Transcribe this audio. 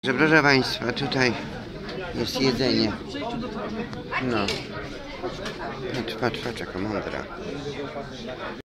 Że proszę Państwa, tutaj jest jedzenie. No. Patrz, jaka mądra.